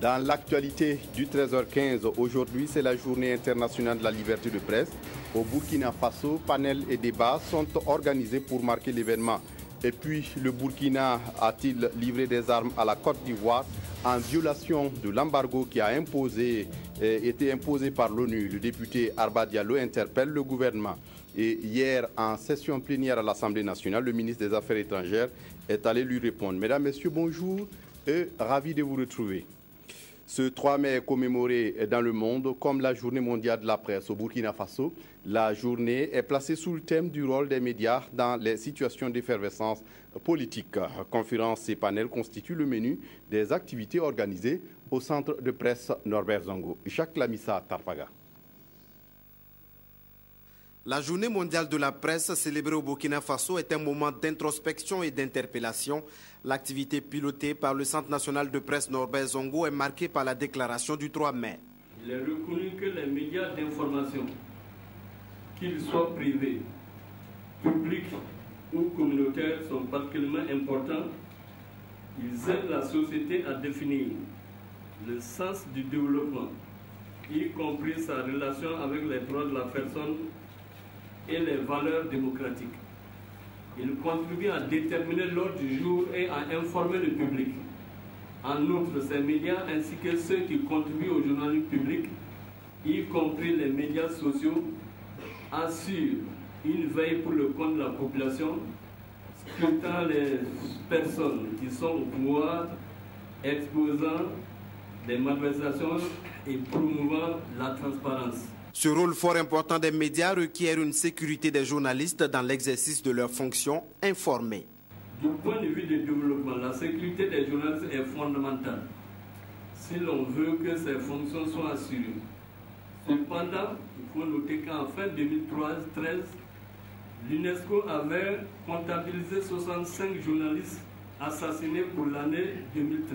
Dans l'actualité du 13h15, aujourd'hui, c'est la journée internationale de la liberté de presse. Au Burkina Faso, panels et débats sont organisés pour marquer l'événement. Et puis, le Burkina a-t-il livré des armes à la Côte d'Ivoire en violation de l'embargo qui a été imposé par l'ONU? Le député Arba Diallo interpelle le gouvernement. Et hier, en session plénière à l'Assemblée nationale, le ministre des Affaires étrangères est allé lui répondre. Mesdames, Messieurs, bonjour et ravi de vous retrouver. Ce 3 mai est commémoré dans le monde comme la journée mondiale de la presse. Au Burkina Faso, la journée est placée sous le thème du rôle des médias dans les situations d'effervescence politique. Conférences et panels constituent le menu des activités organisées au centre de presse Norbert Zongo. Jacques Lamissa Tarpaga. La journée mondiale de la presse célébrée au Burkina Faso est un moment d'introspection et d'interpellation. L'activité pilotée par le Centre national de presse Norbert Zongo est marquée par la déclaration du 3 mai. Il est reconnu que les médias d'information, qu'ils soient privés, publics ou communautaires, sont particulièrement importants. Ils aident la société à définir le sens du développement, y compris sa relation avec les droits de la personne et les valeurs démocratiques. Il contribue à déterminer l'ordre du jour et à informer le public. En outre, ces médias ainsi que ceux qui contribuent au journalisme public, y compris les médias sociaux, assurent une veille pour le compte de la population, scrutant les personnes qui sont au pouvoir, exposant des malversations et promouvant la transparence. Ce rôle fort important des médias requiert une sécurité des journalistes dans l'exercice de leurs fonctions informées. Du point de vue du développement, la sécurité des journalistes est fondamentale si l'on veut que ces fonctions soient assurées. Cependant, il faut noter qu'en fin 2013, l'UNESCO avait comptabilisé 65 journalistes assassinés pour l'année 2013.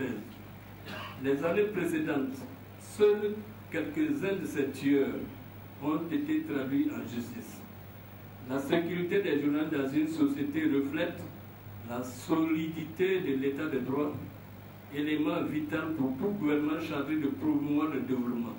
Les années précédentes, seuls quelques-uns de ces tueurs ont été traduits en justice. La sécurité des journalistes dans une société reflète la solidité de l'état de droit, élément vital pour tout gouvernement chargé de promouvoir le développement.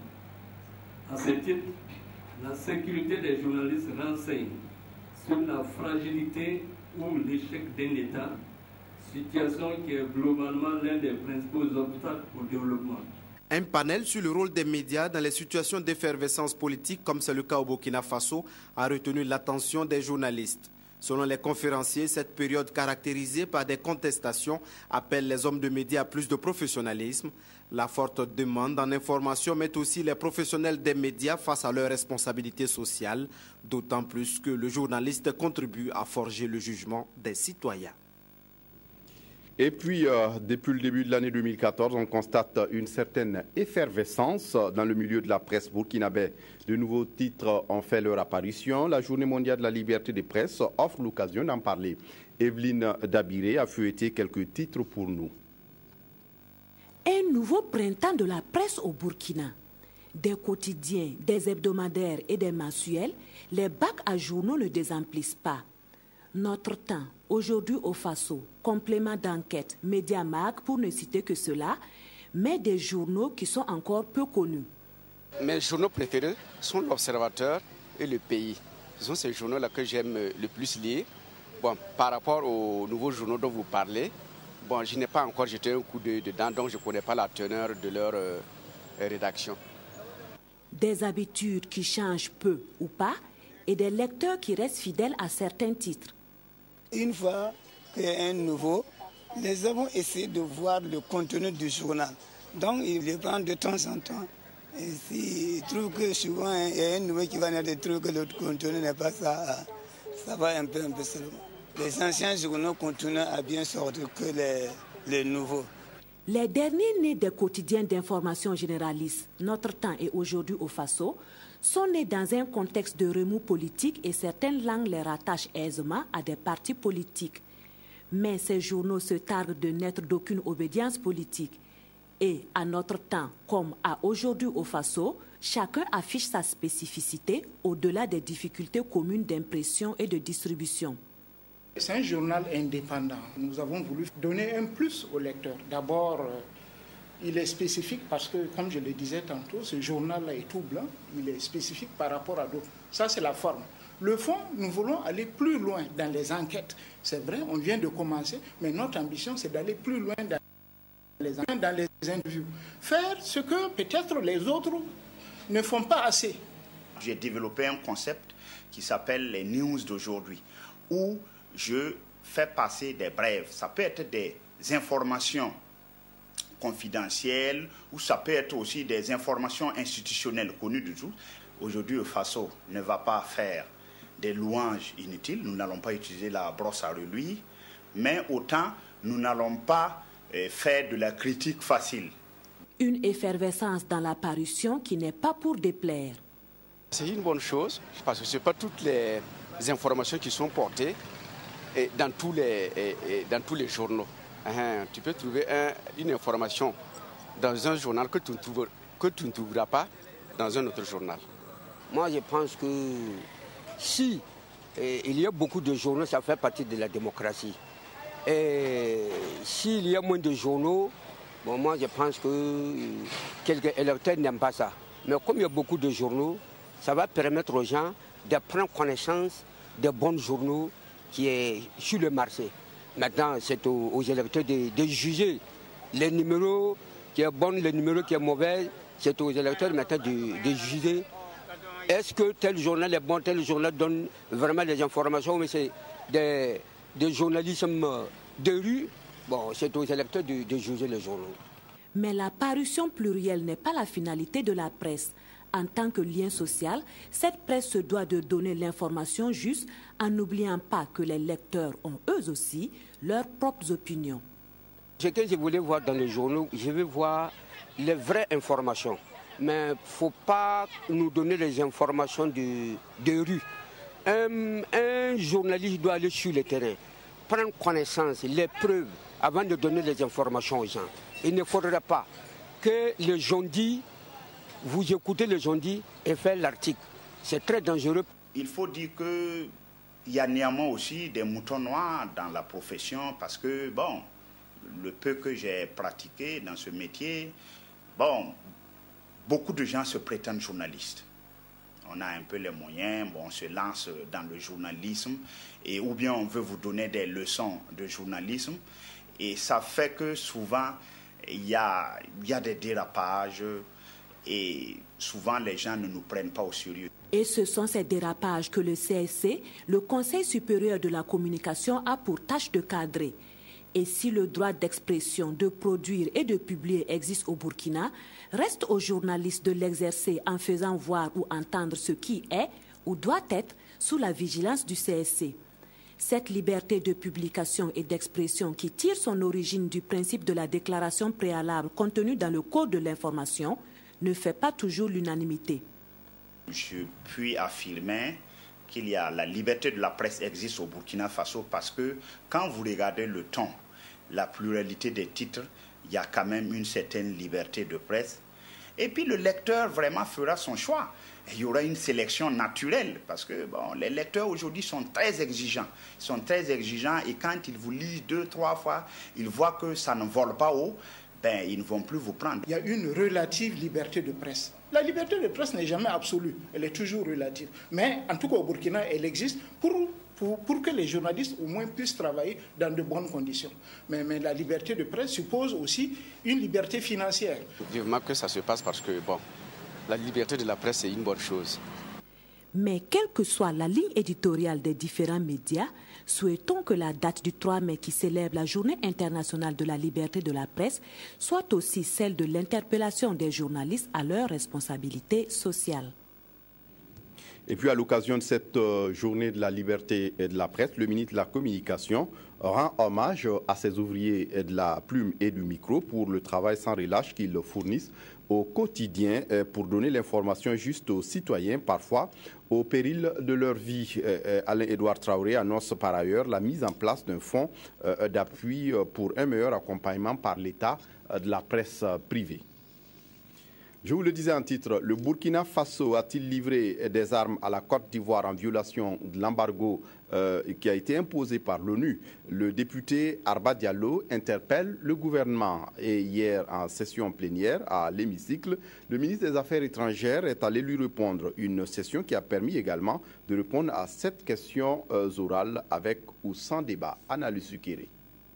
À ce titre, la sécurité des journalistes renseigne sur la fragilité ou l'échec d'un État, situation qui est globalement l'un des principaux obstacles au développement. Un panel sur le rôle des médias dans les situations d'effervescence politique, comme c'est le cas au Burkina Faso, a retenu l'attention des journalistes. Selon les conférenciers, cette période caractérisée par des contestations appelle les hommes de médias à plus de professionnalisme. La forte demande en information met aussi les professionnels des médias face à leurs responsabilités sociales, d'autant plus que le journaliste contribue à forger le jugement des citoyens. Et puis, depuis le début de l'année 2014, on constate une certaine effervescence dans le milieu de la presse burkinabé. De nouveaux titres ont fait leur apparition. La Journée mondiale de la liberté de presse offre l'occasion d'en parler. Evelyne Dabiré a feuilleté quelques titres pour nous. Un nouveau printemps de la presse au Burkina. Des quotidiens, des hebdomadaires et des mensuels, les bacs à journaux ne désemplissent pas. Notre temps, aujourd'hui au Faso, complément d'enquête, Mediamarkt pour ne citer que cela, mais des journaux qui sont encore peu connus. Mes journaux préférés sont l'Observateur et Le Pays. Ce sont ces journaux-là que j'aime le plus lire. Bon, par rapport aux nouveaux journaux dont vous parlez, bon, je n'ai pas encore jeté un coup d'œil dedans, donc je ne connais pas la teneur de leur rédaction. Des habitudes qui changent peu ou pas et des lecteurs qui restent fidèles à certains titres. Une fois qu'il y a un nouveau, nous avons essayé de voir le contenu du journal. Donc, il le prend de temps en temps. Et s'il trouve que souvent il y a un nouveau qui va naître, trouve que le contenu n'est pas ça, ça va un peu seulement. Les anciens journaux continuent à bien sortir que les nouveaux. Les derniers nés des quotidiens d'information généralistes, Notre Temps et Aujourd'hui au Faso, sont nés dans un contexte de remous politique et certaines langues les rattachent aisément à des partis politiques. Mais ces journaux se targuent de n'être d'aucune obédience politique. Et à Notre Temps, comme à Aujourd'hui au Faso, chacun affiche sa spécificité au-delà des difficultés communes d'impression et de distribution. C'est un journal indépendant. Nous avons voulu donner un plus aux lecteurs. D'abord, il est spécifique parce que, comme je le disais tantôt, ce journal-là est tout blanc, il est spécifique par rapport à d'autres. Ça, c'est la forme. Le fond, nous voulons aller plus loin dans les enquêtes. C'est vrai, on vient de commencer, mais notre ambition, c'est d'aller plus loin dans les interviews. Faire ce que peut-être les autres ne font pas assez. J'ai développé un concept qui s'appelle les news d'aujourd'hui, où je fais passer des brèves. Ça peut être des informations confidentielles ou ça peut être aussi des informations institutionnelles connues de tous. Aujourd'hui, le Faso ne va pas faire des louanges inutiles. Nous n'allons pas utiliser la brosse à reluire, mais autant nous n'allons pas faire de la critique facile. Une effervescence dans la parution qui n'est pas pour déplaire. C'est une bonne chose parce que ce n'est pas toutes les informations qui sont portées dans tous les journaux. Tu peux trouver une information dans un journal que tu ne trouveras pas dans un autre journal. Moi, je pense que si il y a beaucoup de journaux, ça fait partie de la démocratie. Et s'il y a moins de journaux, bon, moi, je pense que quelques électeurs n'aiment pas ça. Mais comme il y a beaucoup de journaux, ça va permettre aux gens de prendre connaissance des bons journaux qui sont sur le marché. Maintenant, c'est aux électeurs de juger les numéros qui est bon, les numéros qui est mauvais. C'est aux électeurs maintenant de juger. Est-ce que tel journal est bon, tel journal donne vraiment les informations, mais c'est des journalismes de rue? Bon, c'est aux électeurs de juger les journaux. Mais la parution plurielle n'est pas la finalité de la presse. En tant que lien social, cette presse se doit de donner l'information juste en n'oubliant pas que les lecteurs ont eux aussi leurs propres opinions. Ce que je voulais voir dans les journaux, je veux voir les vraies informations. Mais il ne faut pas nous donner les informations de rue. Un journaliste doit aller sur le terrain, prendre connaissance, les preuves, avant de donner les informations aux gens. Il ne faudrait pas que les gens disent, vous écoutez les gens disent et faites l'article. C'est très dangereux. Il faut dire qu'il y a néanmoins aussi des moutons noirs dans la profession parce que, bon, le peu que j'ai pratiqué dans ce métier, bon, beaucoup de gens se prétendent journalistes. On a un peu les moyens, bon, on se lance dans le journalisme, et, ou bien on veut vous donner des leçons de journalisme. Et ça fait que souvent, il y a des dérapages, et souvent les gens ne nous prennent pas au sérieux. Et ce sont ces dérapages que le CSC, le Conseil supérieur de la communication, a pour tâche de cadrer. Et si le droit d'expression, de produire et de publier existe au Burkina, reste aux journalistes de l'exercer en faisant voir ou entendre ce qui est ou doit être sous la vigilance du CSC. Cette liberté de publication et d'expression qui tire son origine du principe de la déclaration préalable contenue dans le Code de l'information ne fait pas toujours l'unanimité. Je puis affirmer qu'il y a la liberté de la presse existe au Burkina Faso parce que quand vous regardez le ton, la pluralité des titres, il y a quand même une certaine liberté de presse. Et puis le lecteur vraiment fera son choix. Et il y aura une sélection naturelle parce que bon, les lecteurs aujourd'hui sont très exigeants. Ils sont très exigeants et quand ils vous lisent 2, 3 fois, ils voient que ça ne vole pas haut, ben, ils ne vont plus vous prendre. Il y a une relative liberté de presse. La liberté de presse n'est jamais absolue, elle est toujours relative. Mais en tout cas au Burkina, elle existe pour que les journalistes au moins puissent travailler dans de bonnes conditions. Mais la liberté de presse suppose aussi une liberté financière. Vivement que ça se passe parce que bon, la liberté de la presse c'est une bonne chose. Mais quelle que soit la ligne éditoriale des différents médias, souhaitons que la date du 3 mai qui célèbre la Journée internationale de la liberté de la presse soit aussi celle de l'interpellation des journalistes à leurs responsabilités sociales. Et puis à l'occasion de cette journée de la liberté et de la presse, le ministre de la Communication rend hommage à ses ouvriers de la plume et du micro pour le travail sans relâche qu'ils fournissent au quotidien pour donner l'information juste aux citoyens, parfois au péril de leur vie. Alain-Édouard Traoré annonce par ailleurs la mise en place d'un fonds d'appui pour un meilleur accompagnement par l'État de la presse privée. Je vous le disais en titre, le Burkina Faso a-t-il livré des armes à la Côte d'Ivoire en violation de l'embargo qui a été imposé par l'ONU? Le député Arba Diallo interpelle le gouvernement. Et hier, en session plénière à l'hémicycle, le ministre des Affaires étrangères est allé lui répondre. Une session qui a permis également de répondre à 7 questions orales avec ou sans débat. Anna Lussukere.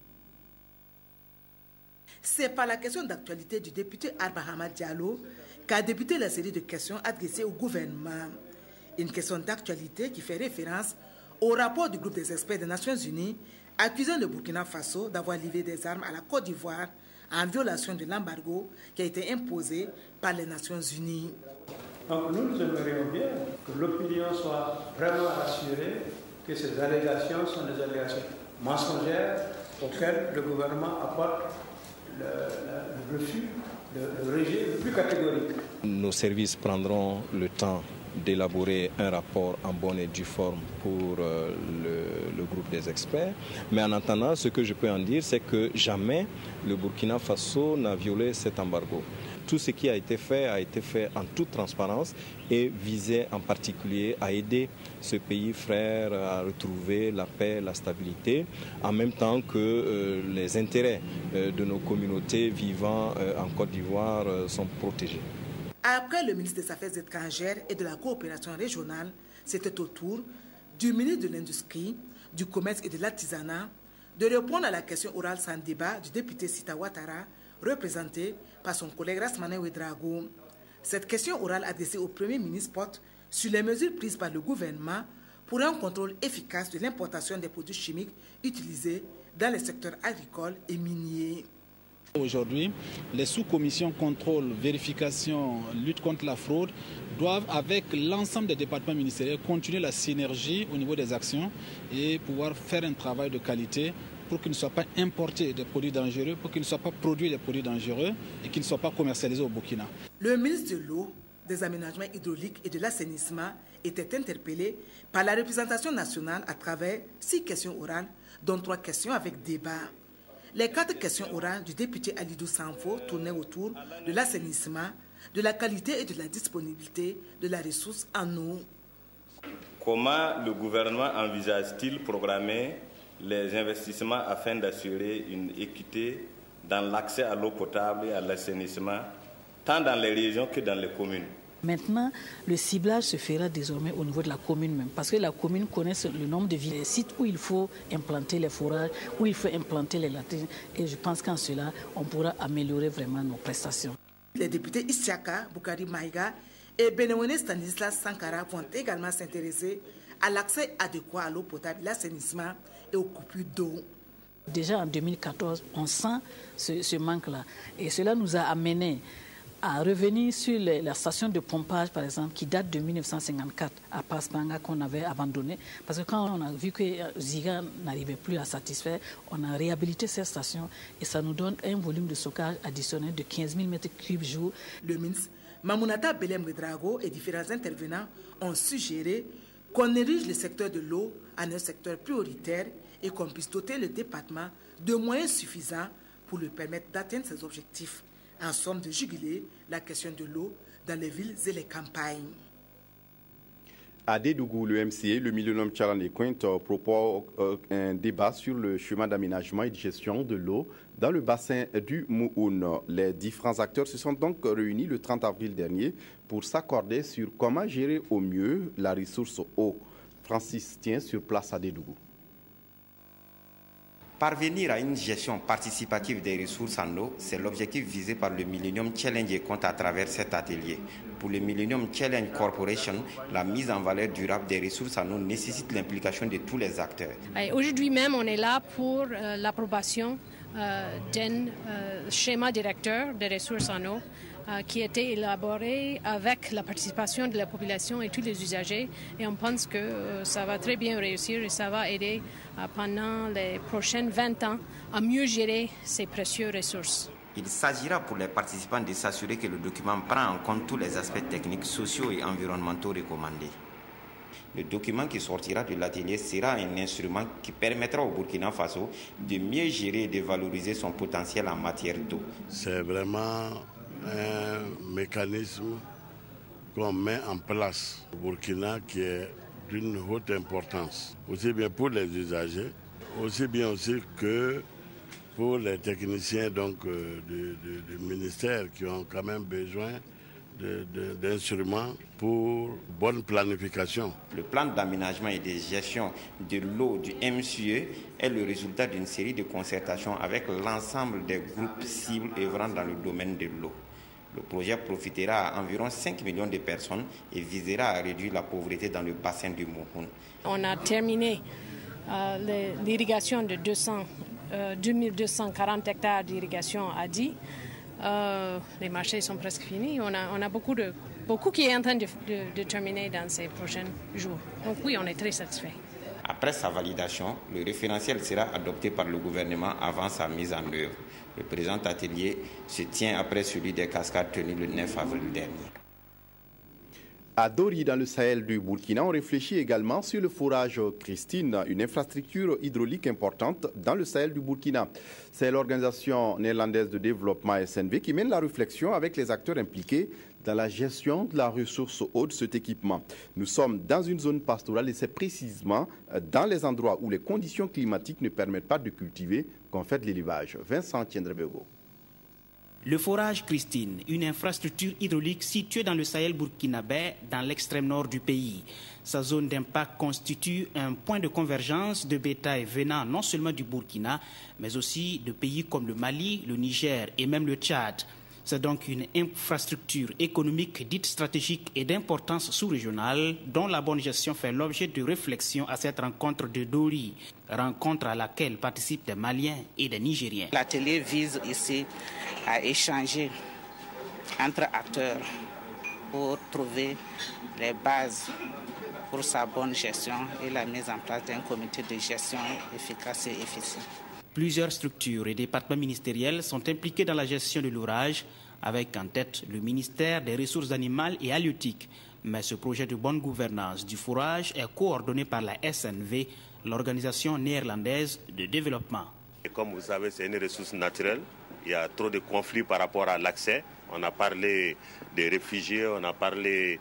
C'est par la question d'actualité du député Arba Diallo qu'a débuté la série de questions adressées au gouvernement. Une question d'actualité qui fait référence au rapport du groupe des experts des Nations Unies accusant le Burkina Faso d'avoir livré des armes à la Côte d'Ivoire en violation de l'embargo qui a été imposé par les Nations Unies. Donc nous aimerions bien que l'opinion soit vraiment rassurée que ces allégations sont des allégations mensongères auxquelles le gouvernement apporte le refus, le rejet le plus catégorique. Nos services prendront le temps d'élaborer un rapport en bonne et due forme pour le groupe des experts. Mais en attendant, ce que je peux en dire, c'est que jamais le Burkina Faso n'a violé cet embargo. Tout ce qui a été fait en toute transparence et visait en particulier à aider ce pays frère à retrouver la paix, la stabilité, en même temps que les intérêts de nos communautés vivant en Côte d'Ivoire sont protégés. Après le ministre des Affaires étrangères et de la coopération régionale, c'était au tour du ministre de l'Industrie, du Commerce et de l'Artisanat de répondre à la question orale sans débat du député Sita Ouattara, représenté par son collègue Rasmane Ouedraogo. Cette question orale adressée au Premier ministre porte sur les mesures prises par le gouvernement pour un contrôle efficace de l'importation des produits chimiques utilisés dans les secteurs agricoles et miniers. Aujourd'hui, les sous-commissions contrôle, vérification, lutte contre la fraude doivent, avec l'ensemble des départements ministériels, continuer la synergie au niveau des actions et pouvoir faire un travail de qualité pour qu'il ne soit pas importé des produits dangereux, pour qu'il ne soit pas produit des produits dangereux et qu'ils ne soient pas commercialisés au Burkina. Le ministre de l'eau, des aménagements hydrauliques et de l'assainissement était interpellé par la représentation nationale à travers 6 questions orales, dont 3 questions avec débat. Les 4 questions orales du député Alidou Sanfo tournaient autour de l'assainissement, de la qualité et de la disponibilité de la ressource en eau. Comment le gouvernement envisage-t-il programmer les investissements afin d'assurer une équité dans l'accès à l'eau potable et à l'assainissement, tant dans les régions que dans les communes? Maintenant, le ciblage se fera désormais au niveau de la commune même, parce que la commune connaît le nombre de villes, les sites où il faut implanter les forages, où il faut implanter les latrines, et je pense qu'en cela, on pourra améliorer vraiment nos prestations. Les députés Isiaka, Boukari Maïga et Benewene Stanislas Sankara vont également s'intéresser à l'accès adéquat à l'eau potable, l'assainissement et aux coupures d'eau. Déjà en 2014, on sent ce manque-là, et cela nous a amené à revenir sur la station de pompage, par exemple, qui date de 1954 à Paspanga, qu'on avait abandonnée. Parce que quand on a vu que Ziga n'arrivait plus à satisfaire, on a réhabilité cette station et ça nous donne un volume de stockage additionnel de 15 000 m3 jour. Le ministre Mamounata Belem Ouedraogo et différents intervenants ont suggéré qu'on érige le secteur de l'eau en un secteur prioritaire et qu'on puisse doter le département de moyens suffisants pour lui permettre d'atteindre ses objectifs. En somme, de juguler la question de l'eau dans les villes et les campagnes. À Dédougou, le MCA, le Millennium Challenge Quint propose un débat sur le chemin d'aménagement et de gestion de l'eau dans le bassin du Mouhoun. Les différents acteurs se sont donc réunis le 30 avril dernier pour s'accorder sur comment gérer au mieux la ressource eau. Francis tient sur place à Dédougou. Parvenir à une gestion participative des ressources en eau, c'est l'objectif visé par le Millennium Challenge Compte à travers cet atelier. Pour le Millennium Challenge Corporation, la mise en valeur durable des ressources en eau nécessite l'implication de tous les acteurs. Aujourd'hui même, on est là pour l'approbation d'un schéma directeur des ressources en eau qui a été élaboré avec la participation de la population et tous les usagers. Et on pense que ça va très bien réussir et ça va aider pendant les prochaines 20 ans à mieux gérer ces précieuses ressources. Il s'agira pour les participants de s'assurer que le document prend en compte tous les aspects techniques, sociaux et environnementaux recommandés. Le document qui sortira de l'atelier sera un instrument qui permettra au Burkina Faso de mieux gérer et de valoriser son potentiel en matière d'eau. C'est vraiment un mécanisme qu'on met en place au Burkina qui est d'une haute importance, aussi bien pour les usagers, aussi bien aussi que pour les techniciens du ministère qui ont quand même besoin d'instruments pour bonne planification. Le plan d'aménagement et de gestion de l'eau du MCE est le résultat d'une série de concertations avec l'ensemble des groupes cibles œuvrant dans le domaine de l'eau. Le projet profitera à environ 5 millions de personnes et visera à réduire la pauvreté dans le bassin du Mouhoun. On a terminé l'irrigation de 2240 hectares d'irrigation à Di. Les marchés sont presque finis. On a beaucoup qui est en train de terminer dans ces prochains jours. Donc oui, on est très satisfait. Après sa validation, le référentiel sera adopté par le gouvernement avant sa mise en œuvre. Le présent atelier se tient après celui des cascades tenu le 9 avril dernier. À Dori, dans le Sahel du Burkina, on réfléchit également sur le forage Christine, une infrastructure hydraulique importante dans le Sahel du Burkina. C'est l'organisation néerlandaise de développement SNV qui mène la réflexion avec les acteurs impliqués dans la gestion de la ressource eau de cet équipement. Nous sommes dans une zone pastorale et c'est précisément dans les endroits où les conditions climatiques ne permettent pas de cultiver qu'on fait de l'élevage. Vincent Tiendrebego. Le forage Christine, une infrastructure hydraulique située dans le Sahel burkinabé, dans l'extrême nord du pays. Sa zone d'impact constitue un point de convergence de bétail venant non seulement du Burkina, mais aussi de pays comme le Mali, le Niger et même le Tchad. C'est donc une infrastructure économique dite stratégique et d'importance sous-régionale dont la bonne gestion fait l'objet de réflexions à cette rencontre de Dori, rencontre à laquelle participent des Maliens et des Nigériens. L'atelier vise ici à échanger entre acteurs pour trouver les bases pour sa bonne gestion et la mise en place d'un comité de gestion efficace et efficient. Plusieurs structures et départements ministériels sont impliqués dans la gestion de l'orage, avec en tête le ministère des Ressources animales et halieutiques. Mais ce projet de bonne gouvernance du forage est coordonné par la SNV, l'organisation néerlandaise de développement. Et comme vous savez, c'est une ressource naturelle. Il y a trop de conflits par rapport à l'accès. On a parlé des réfugiés, on a parlé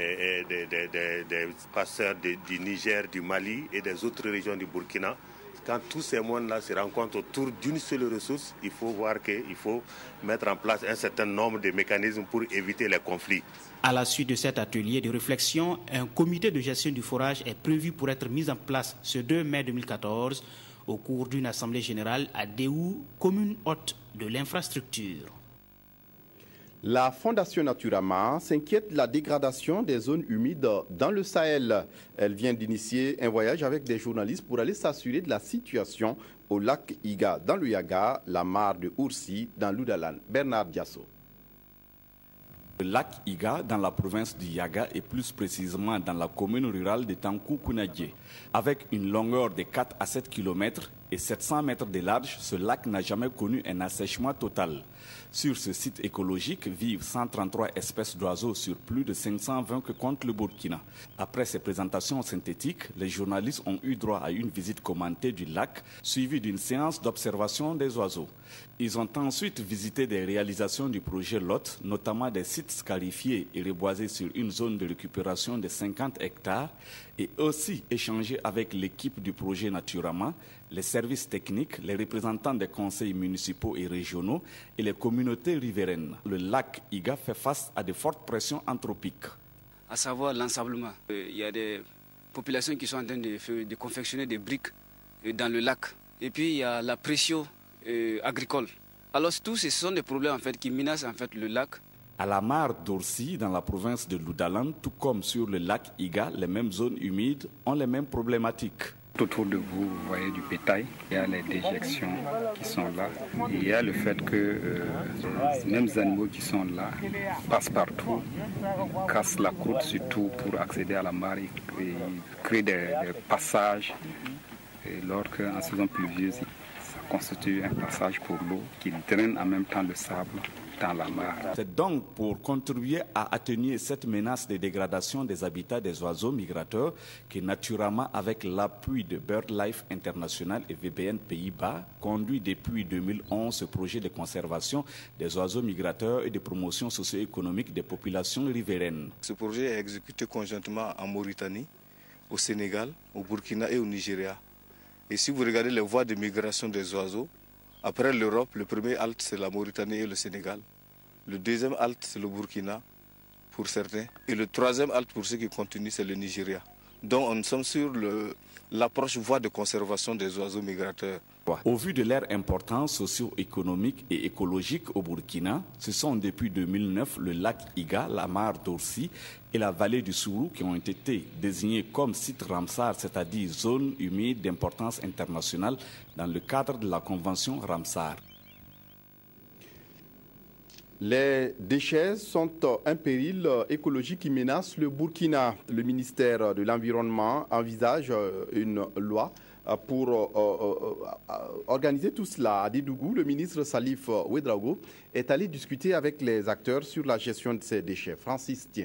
des passeurs du Niger, du Mali et des autres régions du Burkina. Quand tous ces mondes-là se rencontrent autour d'une seule ressource, il faut voir qu'il faut mettre en place un certain nombre de mécanismes pour éviter les conflits. À la suite de cet atelier de réflexion, un comité de gestion du forage est prévu pour être mis en place ce 2 mai 2014 au cours d'une assemblée générale à Déou, commune hôte de l'infrastructure. La Fondation Naturama s'inquiète de la dégradation des zones humides dans le Sahel. Elle vient d'initier un voyage avec des journalistes pour aller s'assurer de la situation au lac Iga dans le Yaga, la mare de Oursi dans l'Oudalan. Bernard Diasso. Le lac Iga dans la province du Yaga et plus précisément dans la commune rurale de Tankou-Kounadje. Avec une longueur de 4 à 7 km et 700 mètres de large, ce lac n'a jamais connu un assèchement total. Sur ce site écologique vivent 133 espèces d'oiseaux sur plus de 520 que compte le Burkina. Après ces présentations synthétiques, les journalistes ont eu droit à une visite commentée du lac, suivie d'une séance d'observation des oiseaux. Ils ont ensuite visité des réalisations du projet LOT, notamment des sites scarifiés et reboisés sur une zone de récupération de 50 hectares, et aussi échangé avec l'équipe du projet Naturama, les services techniques, les représentants des conseils municipaux et régionaux et les communautés riveraines. Le lac Iga fait face à de fortes pressions anthropiques. À savoir l'ensablement. Il y a des populations qui sont en train de confectionner des briques dans le lac. Et puis il y a la pression agricole. Alors tous ce sont des problèmes en fait, qui menacent en fait, le lac. À la mare d'Oursi, dans la province de l'Oudalan, tout comme sur le lac Iga, les mêmes zones humides ont les mêmes problématiques. Autour de vous, vous voyez du bétail, il y a les déjections qui sont là. Il y a le fait que les mêmes animaux qui sont là passent partout, cassent la croûte surtout pour accéder à la mare et créent des passages. Et lorsqu'en saison pluvieuse, ça constitue un passage pour l'eau qui draine en même temps le sable dans la mare. C'est donc pour contribuer à atténuer cette menace de dégradation des habitats des oiseaux migrateurs que naturellement, avec l'appui de BirdLife International et VBN Pays-Bas, conduit depuis 2011 ce projet de conservation des oiseaux migrateurs et de promotion socio-économique des populations riveraines. Ce projet est exécuté conjointement en Mauritanie, au Sénégal, au Burkina et au Nigeria. Et si vous regardez les voies de migration des oiseaux, après l'Europe, le premier halte c'est la Mauritanie et le Sénégal. Le deuxième halte c'est le Burkina pour certains. Et le troisième halte pour ceux qui continuent c'est le Nigeria. Donc nous sommes sur l'approche voie de conservation des oiseaux migrateurs. Au vu de leur importance socio-économique et écologique au Burkina, ce sont depuis 2009 le lac Iga, la mare d'Orsi et la vallée du Sourou qui ont été désignés comme site Ramsar, c'est-à-dire zone humide d'importance internationale dans le cadre de la convention Ramsar. Les déchets sont un péril écologique qui menace le Burkina. Le ministère de l'Environnement envisage une loi pour organiser tout cela. À Dédougou, le ministre Salif Ouedraogo est allé discuter avec les acteurs sur la gestion de ces déchets. Francis Tien.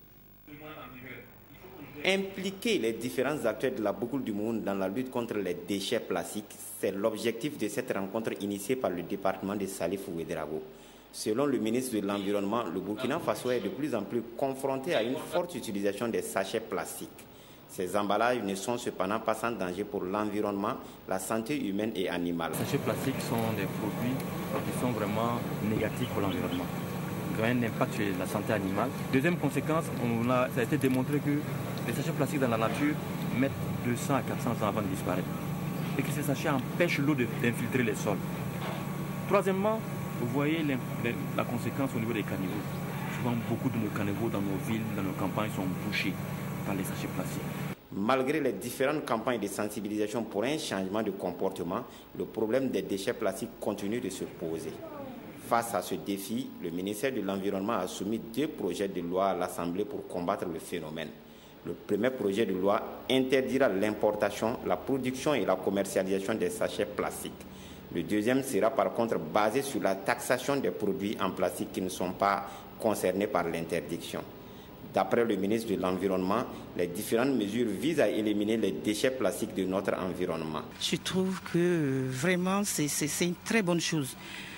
Impliquer les différents acteurs de la boucle du monde dans la lutte contre les déchets plastiques, c'est l'objectif de cette rencontre initiée par le département de Salif Ouedraogo. Selon le ministre de l'Environnement, le Burkina Faso est de plus en plus confronté à une forte utilisation des sachets plastiques. Ces emballages ne sont cependant pas sans danger pour l'environnement, la santé humaine et animale. Les sachets plastiques sont des produits qui sont vraiment négatifs pour l'environnement. Ils ont un impact sur la santé animale. Deuxième conséquence, ça a été démontré que les sachets plastiques dans la nature mettent 200 à 400 ans avant de disparaître. Et que ces sachets empêchent l'eau d'infiltrer les sols. Troisièmement, vous voyez la conséquence au niveau des caniveaux. Souvent, beaucoup de nos caniveaux dans nos villes, dans nos campagnes sont bouchés par les sachets plastiques. Malgré les différentes campagnes de sensibilisation pour un changement de comportement, le problème des déchets plastiques continue de se poser. Face à ce défi, le ministère de l'Environnement a soumis 2 projets de loi à l'Assemblée pour combattre le phénomène. Le premier projet de loi interdira l'importation, la production et la commercialisation des sachets plastiques. Le deuxième sera par contre basé sur la taxation des produits en plastique qui ne sont pas concernés par l'interdiction. D'après le ministre de l'Environnement, les différentes mesures visent à éliminer les déchets plastiques de notre environnement. Je trouve que vraiment c'est une très bonne chose.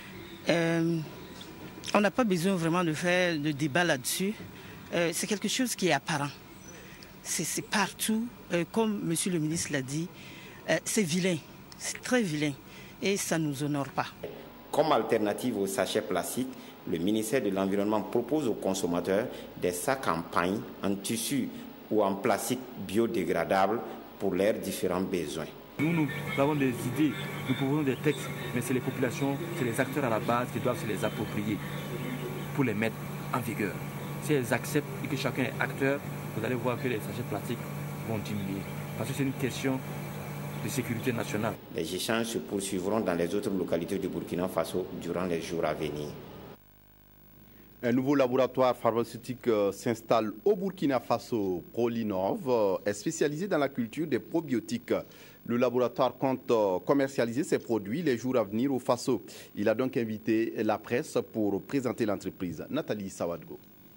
On n'a pas besoin vraiment de faire de débat là-dessus. C'est quelque chose qui est apparent. C'est partout. Comme monsieur le ministre l'a dit, c'est vilain, c'est très vilain. Et ça ne nous honore pas. Comme alternative aux sachets plastiques, le ministère de l'Environnement propose aux consommateurs des sacs en paille, en tissu ou en plastique biodégradable pour leurs différents besoins. Nous avons des idées, nous proposons des textes, mais c'est les populations, c'est les acteurs à la base qui doivent se les approprier pour les mettre en vigueur. Si elles acceptent et que chacun est acteur, vous allez voir que les sachets plastiques vont diminuer. Parce que c'est une question de sécurité nationale. Les échanges se poursuivront dans les autres localités du Burkina Faso durant les jours à venir. Un nouveau laboratoire pharmaceutique s'installe au Burkina Faso. Prolinov est spécialisé dans la culture des probiotiques. Le laboratoire compte commercialiser ses produits les jours à venir au Faso. Il a donc invité la presse pour présenter l'entreprise. Nathalie Sawadgo.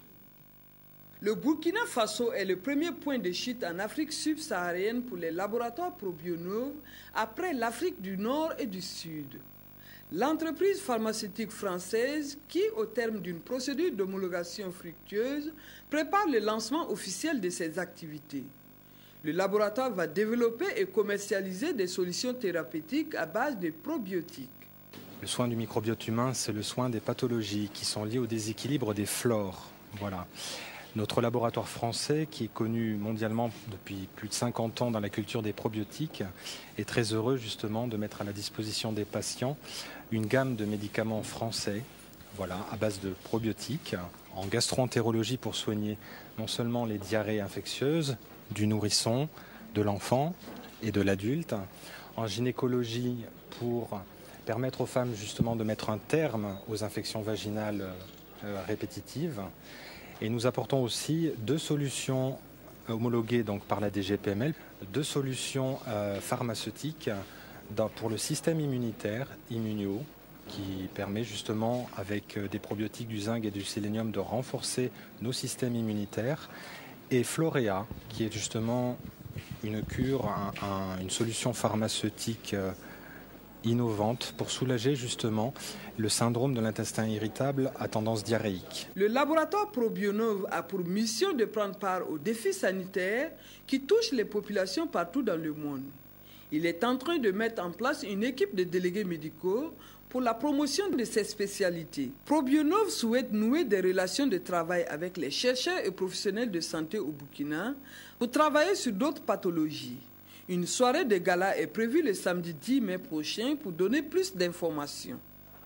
Le Burkina Faso est le premier point de chute en Afrique subsaharienne pour les laboratoires Probionov après l'Afrique du Nord et du Sud. L'entreprise pharmaceutique française, qui, au terme d'une procédure d'homologation fructueuse, prépare le lancement officiel de ses activités. Le laboratoire va développer et commercialiser des solutions thérapeutiques à base de probiotiques. Le soin du microbiote humain, c'est le soin des pathologies qui sont liées au déséquilibre des flores. Voilà. Notre laboratoire français, qui est connu mondialement depuis plus de 50 ans dans la culture des probiotiques, est très heureux justement de mettre à la disposition des patients une gamme de médicaments français, voilà, à base de probiotiques, en gastro-entérologie pour soigner non seulement les diarrhées infectieuses du nourrisson, de l'enfant et de l'adulte, en gynécologie pour permettre aux femmes justement de mettre un terme aux infections vaginales répétitives. Et nous apportons aussi 2 solutions homologuées donc par la DGPML, 2 solutions pharmaceutiques pour le système immunitaire, immunio, qui permet justement, avec des probiotiques, du zinc et du sélénium, de renforcer nos systèmes immunitaires. Et Florea, qui est justement une cure, une solution pharmaceutique innovante pour soulager justement le syndrome de l'intestin irritable à tendance diarrhéique. Le laboratoire ProBionov a pour mission de prendre part aux défis sanitaires qui touchent les populations partout dans le monde. Il est en train de mettre en place une équipe de délégués médicaux pour la promotion de ces spécialités. ProBionov souhaite nouer des relations de travail avec les chercheurs et professionnels de santé au Burkina pour travailler sur d'autres pathologies. Une soirée de gala est prévue le samedi 10 mai prochain pour donner plus d'informations.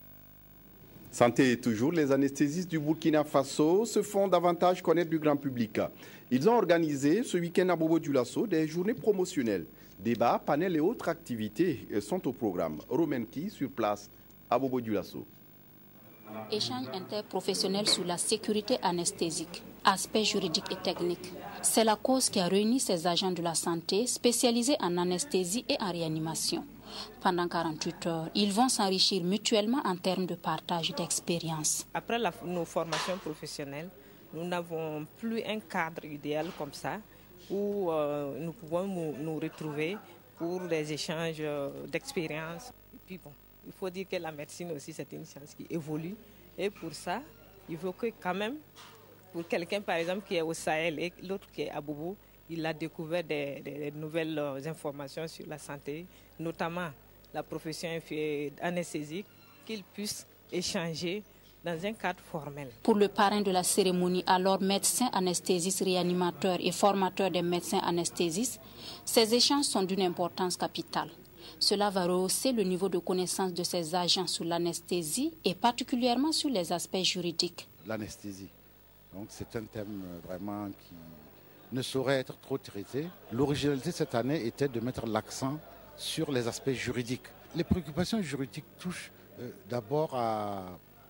Santé toujours, les anesthésistes du Burkina Faso se font davantage connaître du grand public. Ils ont organisé ce week-end à Bobo-Dioulasso des journées promotionnelles. Débats, panels et autres activités sont au programme. Romenki sur place à Bobo-Dioulasso. Échange interprofessionnel sur la sécurité anesthésique, aspects juridiques et techniques. C'est la cause qui a réuni ces agents de la santé spécialisés en anesthésie et en réanimation. Pendant 48 heures, ils vont s'enrichir mutuellement en termes de partage d'expérience. Après nos formations professionnelles, nous n'avons plus un cadre idéal comme ça où nous pouvons nous retrouver pour des échanges d'expérience. Et puis bon, il faut dire que la médecine aussi, c'est une science qui évolue. Et pour ça, il faut que quand même, pour quelqu'un par exemple qui est au Sahel et l'autre qui est à Bobo, il a découvert des nouvelles informations sur la santé, notamment la profession anesthésique, qu'il puisse échanger dans un cadre formel. Pour le parrain de la cérémonie, alors médecin anesthésiste, réanimateur et formateur des médecins anesthésistes, ces échanges sont d'une importance capitale. Cela va rehausser le niveau de connaissance de ces agents sur l'anesthésie et particulièrement sur les aspects juridiques. L'anesthésie, donc c'est un thème vraiment qui ne saurait être trop traité. L'originalité cette année était de mettre l'accent sur les aspects juridiques. Les préoccupations juridiques touchent d'abord à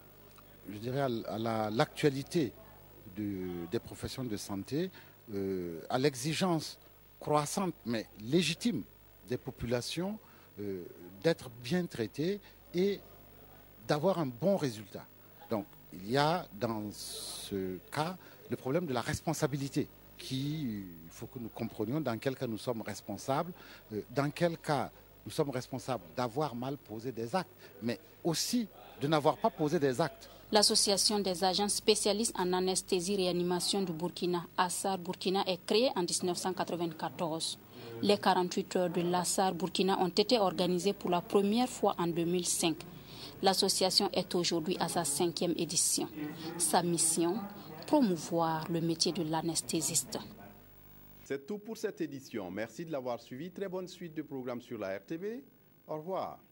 l'actualité des professions de santé, à l'exigence croissante mais légitime des populations d'être bien traitées et d'avoir un bon résultat. Donc il y a dans ce cas le problème de la responsabilité il faut que nous comprenions dans quel cas nous sommes responsables, dans quel cas nous sommes responsables d'avoir mal posé des actes, mais aussi de n'avoir pas posé des actes. L'Association des agents spécialistes en anesthésie-réanimation du Burkina, ASAR Burkina, est créée en 1994. Les 48 heures de l'ASAR Burkina ont été organisées pour la première fois en 2005. L'association est aujourd'hui à sa 5e édition. Sa mission, promouvoir le métier de l'anesthésiste. C'est tout pour cette édition. Merci de l'avoir suivi. Très bonne suite de programmes sur la RTB. Au revoir.